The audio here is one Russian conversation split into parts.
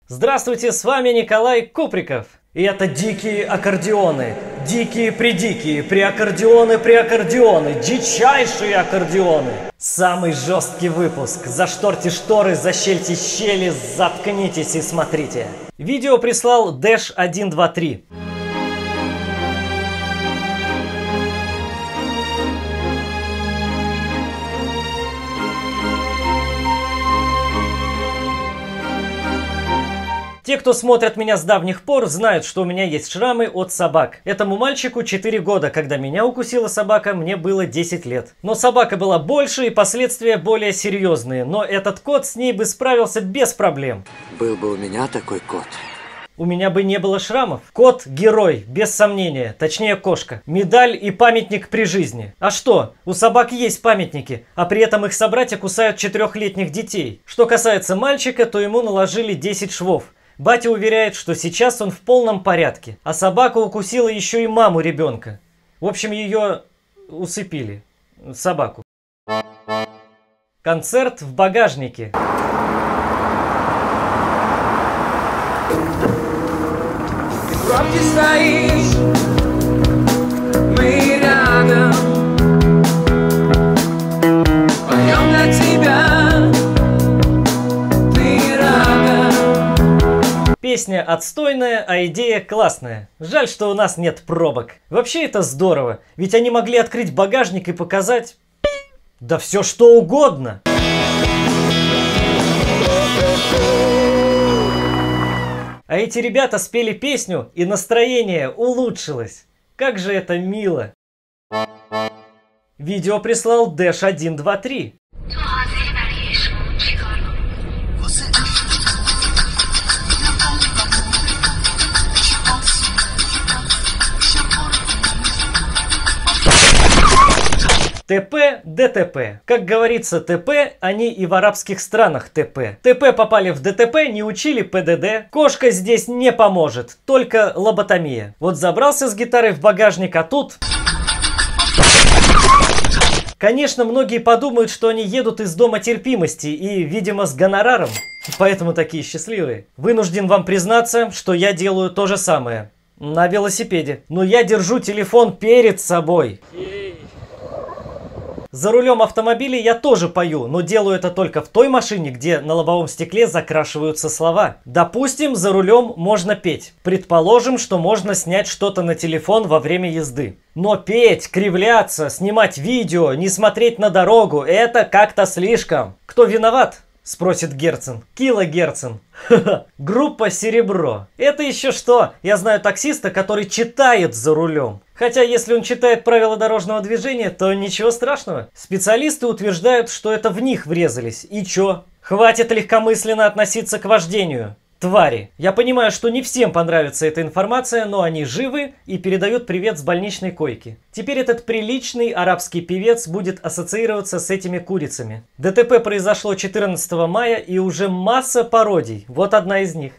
Здравствуйте, с вами Николай Куприков. И это дикие аккордеоны. Дикие, приаккордеоны, дичайшие аккордеоны. Самый жесткий выпуск. Зашторьте шторы, защельте щели, заткнитесь и смотрите. Видео прислал Dash123. Те, кто смотрят меня с давних пор, знают, что у меня есть шрамы от собак. Этому мальчику 4 года, когда меня укусила собака, мне было 10 лет. Но собака была больше и последствия более серьезные, но этот кот с ней бы справился без проблем. Был бы у меня такой кот. У меня бы не было шрамов. Кот – герой, без сомнения, точнее кошка. Медаль и памятник при жизни. А что? У собак есть памятники, а при этом их собратья кусают 4-летних детей. Что касается мальчика, то ему наложили 10 швов. Батя уверяет, что сейчас он в полном порядке, а собака укусила еще и маму ребенка. В общем, ее усыпили. Собаку. Концерт в багажнике. Ты стоишь, мы рядом, поем для тебя, ты рядом. Песня отстойная, а идея классная. Жаль, что у нас нет пробок. Вообще это здорово, ведь они могли открыть багажник и показать... да все что угодно. А эти ребята спели песню, и настроение улучшилось. Как же это мило. Видео прислал Dash123. ТП, ДТП. Как говорится, ТП, они и в арабских странах ТП. ТП попали в ДТП, не учили ПДД. Кошка здесь не поможет, только лоботомия. Вот забрался с гитарой в багажник, а тут... Конечно, многие подумают, что они едут из дома терпимости и, видимо, с гонораром. Поэтому такие счастливые. Вынужден вам признаться, что я делаю то же самое. На велосипеде. Но я держу телефон перед собой. За рулем автомобиля я тоже пою, но делаю это только в той машине, где на лобовом стекле закрашиваются слова. Допустим, за рулем можно петь. Предположим, что можно снять что-то на телефон во время езды. Но петь, кривляться, снимать видео, не смотреть на дорогу – это как-то слишком. Кто виноват? Спросит Герцен. Кило Герцен. Группа «Серебро». Это еще что? Я знаю таксиста, который читает за рулем. Хотя, если он читает правила дорожного движения, то ничего страшного. Специалисты утверждают, что это в них врезались. И чё? Хватит легкомысленно относиться к вождению. Твари. Я понимаю, что не всем понравится эта информация, но они живы и передают привет с больничной койки. Теперь этот приличный арабский певец будет ассоциироваться с этими курицами. ДТП произошло 14 мая и уже масса пародий. Вот одна из них.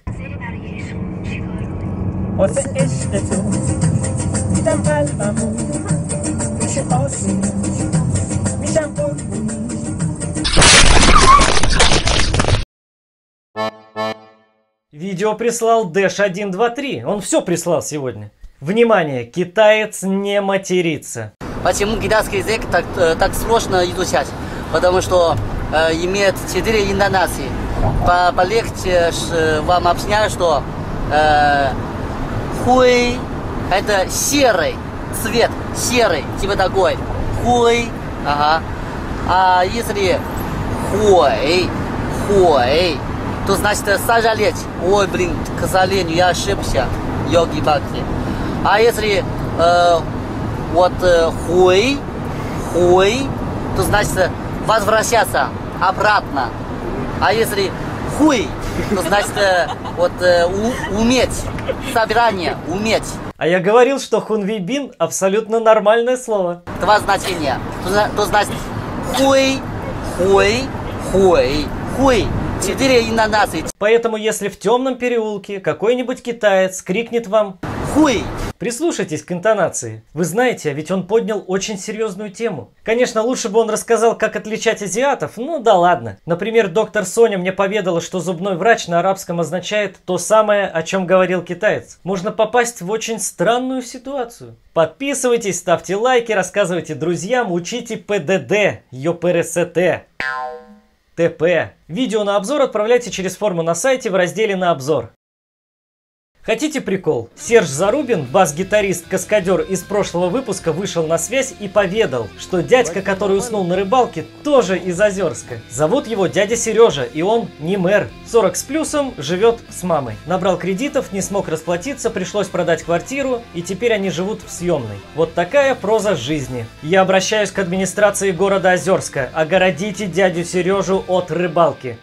Видео прислал Dash123. Он все прислал сегодня. Внимание, китаец не матерится. Почему китайский язык так сложно изучать? Потому что имеет 4 интонации. Полегче вам объясняю, что хуй это серый цвет, серый, типа такой. Хуй, ага. А если хуй, то значит сожалеть. Ой, блин, к сожалению, я ошибся. Йоги-бхакти. А если хуй, то значит возвращаться обратно. А если хуй, то значит уметь. Собирание, уметь. А я говорил, что хунвейбин абсолютно нормальное слово. Два значения. То значит хуй. 4 интонации. Поэтому, если в темном переулке какой-нибудь китаец крикнет вам хуй. Прислушайтесь к интонации. Вы знаете, а ведь он поднял очень серьезную тему. Конечно, лучше бы он рассказал, как отличать азиатов, ну да ладно. Например, доктор Соня мне поведала, что зубной врач на арабском означает то самое, о чем говорил китаец. Можно попасть в очень странную ситуацию. Подписывайтесь, ставьте лайки, рассказывайте друзьям, учите ПДД, ЙОПРСТ. ТП. Видео на обзор отправляйте через форму на сайте в разделе «На обзор». Хотите прикол? Серж Зарубин, бас-гитарист-каскадер из прошлого выпуска, вышел на связь и поведал, что дядька, который уснул на рыбалке, тоже из Озерска. Зовут его дядя Сережа, и он не мэр. 40 с плюсом, живет с мамой. Набрал кредитов, не смог расплатиться, пришлось продать квартиру, и теперь они живут в съемной. Вот такая проза жизни. Я обращаюсь к администрации города Озерска. Огородите дядю Сережу от рыбалки.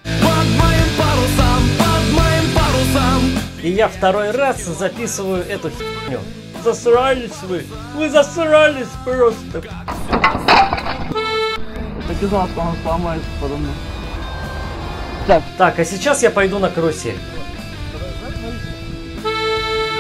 И я второй раз записываю эту херню. Засрались вы! Вы засрались просто! Так, а сейчас я пойду на карусель.